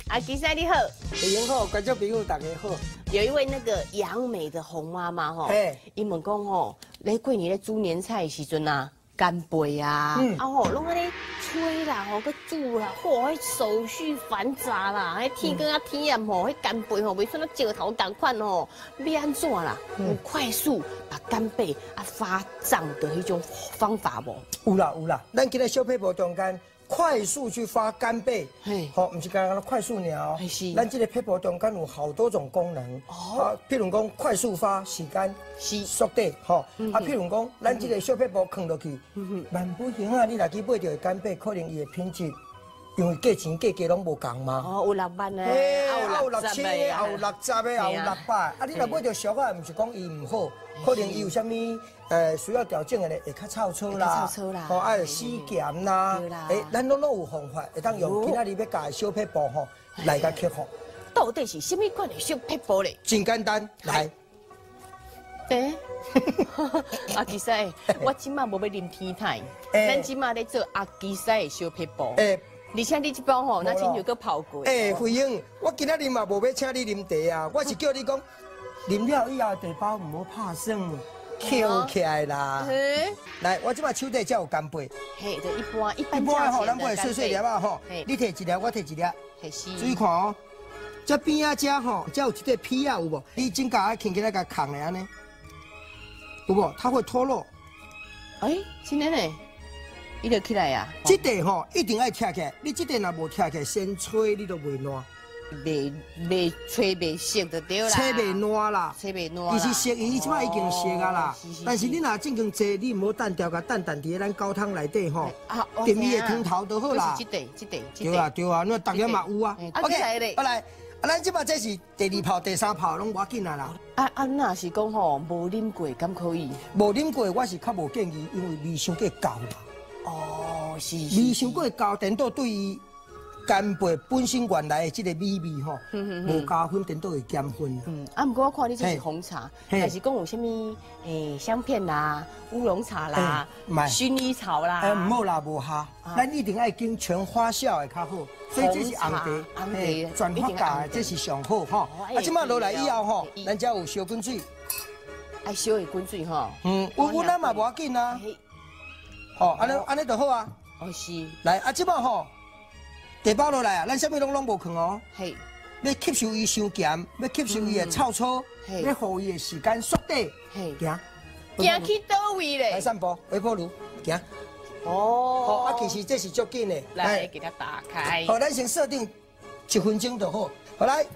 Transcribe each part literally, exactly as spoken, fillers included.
阿吉赛你好， 大家好，观众朋友大家好。 有一位那个杨美的洪妈妈吼，伊问讲吼，咧过年咧煮年菜的时阵啊，干贝啊，嗯、啊吼，拢安尼吹啦，吼，佮煮啦，嚯，迄手续繁杂啦，迄天光啊天暗吼，迄干贝吼，袂算那石头同款吼，要安怎啦？有快速把干贝啊发胀的迄种方法无？ 有啦有啦，咱今日小撇步中间。 快速去发干贝，好，不是刚刚的快速鸟，咱这个撇步中间有好多种功能，啊，譬如讲快速发洗干、洗缩底，吼，啊，譬如讲咱这个小撇步放落去，万不行啊，你若去买到的干贝，可能伊的品质，因为价钱价格拢无共嘛， 哦，有六万的， 啊有六千的，也有六十的，也有六百，啊，你若买到俗啊，唔是讲伊唔好，可能伊有啥物。 呃，需要调整的咧，会较臭臭啦，吼，啊，死咸啦，诶，咱拢拢有方法，会当用今仔日要教的小撇步吼来甲克服。 到底是什么款的小撇步咧？ 真简单，来。 诶，阿基西，我即马无要啉天台，咱即马咧做阿基西的小撇步。诶，而且你这包吼，那真有个跑过。 诶，慧英，我今仔日嘛无要请你啉茶啊，我是叫你讲，啉了以后茶包唔好拍算。 翘起来啦！来，我即摆手底才有干贝。 嘿，就一般一般。 一般吼，咱买碎碎粒啊吼。你摕一粒，我摕一粒。注意看哦，这边啊只吼，才有一块皮啊，有无？你真甲啊轻轻来甲扛来安尼，有无？它会脱落。 哎，真的呢，伊就起来呀。 这块吼一定要拆起来，你这块若无拆起来，先吹你都袂烂。 袂袂吹袂熟就对啦， 吹袂烂啦， 吹袂烂。 其实熟伊即摆已经熟啊啦，但是你若正经坐，你唔好蛋调甲蛋蛋伫咱高汤内底吼，点伊的汤头就好啦。 即块即块即块。对啊对啊，那逐个嘛有啊。OK， 我来，啊咱即摆这是第二泡、第三泡拢无要紧啊啦。 啊啊，若是讲吼无啉过，敢可以？ 无啉过我是较无建议，因为味伤过高啦。 哦，是。 味伤过高，等到对于。 干贝本身原来的这个美味吼，无加分，顶多会减分。 嗯，啊，不过我看你这是红茶，但是讲有啥物诶香片啦、乌龙茶啦、薰衣草啦， 诶，唔好啦，无下，咱一定要经全发酵的较好。所以这是红茶，红茶全发酵的，这是上好吼。啊，即马落来以后吼，咱才有烧滚水， 爱烧的滚水吼。 嗯，有温咱嘛无要紧啊。吼，安尼安尼就好啊。 哦是。来， 啊，即马吼。 茶包落来啊，咱啥物拢拢无放哦。 嘿， 要吸收伊伤咸，要吸收伊的臭臭，要互伊的时间缩短。嘿，行， 行去倒位咧？ 来散步，微波炉，行。 哦。 好，啊，其实这是足紧的。 来，给它打开。 好，咱先设定一分钟就好。好来，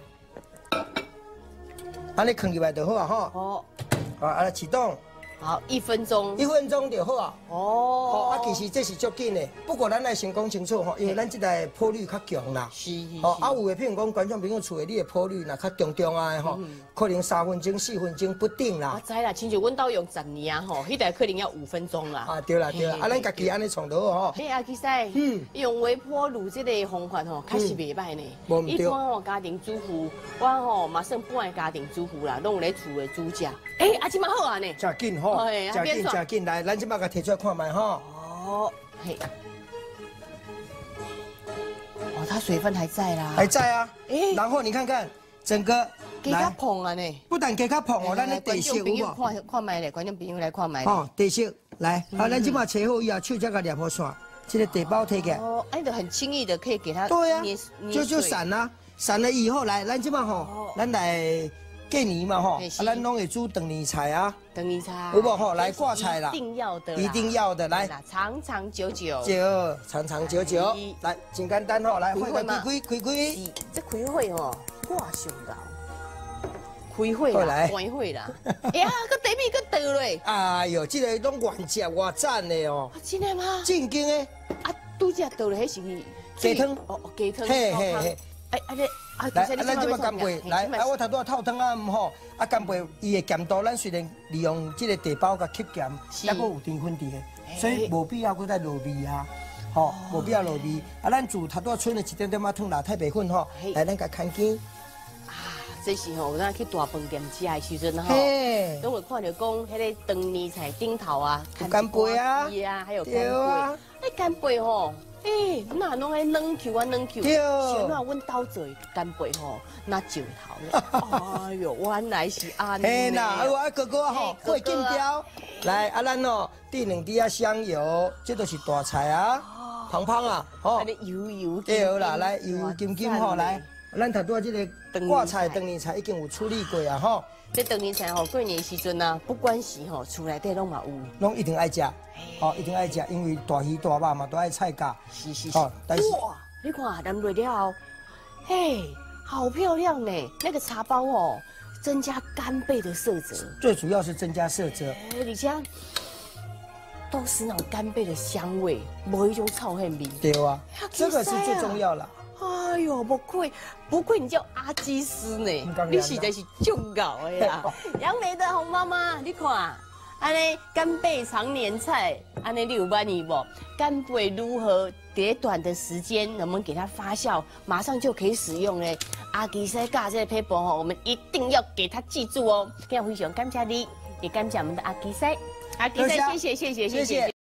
安尼放入来就好啊，吼。哦。啊，安尼启动。 好，一分钟， 一分钟就好啊。 哦， 好啊，其实这是足紧的。不过咱来先讲清楚吼，因为咱这台坡率较强啦。 是是。 哦，啊有的譬如讲观众朋友厝的你的坡率若较重重啊的吼，可能三分钟、四分钟不定啦。 我知啦，亲像阮兜用十年啊吼，迄台可能要五分钟啦。 啊，对啦对啦，啊咱家己安尼创就好吼。 哎，阿基西，嗯，用微波炉这个方法吼，确实袂歹呢。 无唔对。 一般吼家庭主妇，我吼嘛算半个家庭主妇啦，拢有咧厝的煮食。哎，阿即嘛好啊呢。 真紧吼，真紧。 真紧来，咱即马甲摕出来看卖吼。 哦，嘿，哦，它水分还在啦。 还在啊。哎，然后你看看整个， 给它碰啊呢。 不但给它碰哦，咱的地色有无？ 看看卖咧，观众朋友来看卖。 哦，地色来，啊，咱即马切好以后，手才甲捏好线，这个地包摕起来。 哦，哎，就很轻易的可以给它。 对啊，就就散啦，散了以后来，咱即马吼，咱来。 过年嘛吼，啊，咱拢会煮长年菜啊， 长年菜， 有无吼？来挂菜啦， 一定要的， 一定要的，来， 长长久久， 久，长长久久，来，真简单吼，来，开开开开开， 这开会吼，挂上到，开会啦，开会啦，哎呀，个底面个倒嘞， 哎呦，这个拢原汁原赞的哦， 真的吗？ 正经的， 啊，拄只倒嘞，迄是鸡汤， 哦，鸡汤， 嘿嘿嘿， 哎，啊咧。 来，啊，咱即马干贝，来，啊，我头拄啊透汤啊，唔好，啊，干贝伊的咸度，咱虽然利用这个地包甲吸咸，还佫有甜分伫的，所以无必要佫再落味啊，吼，无必要落味。啊，咱煮头拄啊剩的一点点仔汤辣太白粉吼，来，咱甲看见。 啊，这是吼，咱去大饭店食的时阵吼，拢会看到讲，迄个长年菜顶头啊， 干贝啊， 啊，还有干贝，哎，干贝吼。 哎，那拢爱软 Q 啊软 Q， 像那阮兜做干贝吼，那石头。哎呦，原来是安尼。 嘿啦，啊我哥哥吼会紧雕。来，啊咱哦，滴两滴啊香油，这都是大菜啊，胖胖啊，吼。 油油。 对啦，来油油金金吼来，咱头拄啊这个挂菜、长年菜已经有处理过啊吼。 这长年菜吼，过年时阵啊，不管是吼厝内底拢嘛有， 拢一定爱食，哦一定爱食，因为大鱼大肉嘛都爱菜价。 是是是。但是哇，你看淋落了，嘿，好漂亮呢！那个茶包哦。增加干贝的色泽， 最主要是增加色泽。 哎，而且都是那种干贝的香味，无一种臭味味。 对啊，这个是最重要了。 哎呦，不愧不愧你叫阿基斯呢，你实在是俊搞的呀！杨梅的红妈妈，你看，安尼干贝常年菜，安尼你有满意不？干贝如何在短的时间，能不能给它发酵，马上就可以使用呢？阿基西教这个配方哦，我们一定要给他记住哦。今日非常感谢你，也感谢我们的阿基西，阿基西，谢谢谢谢谢谢。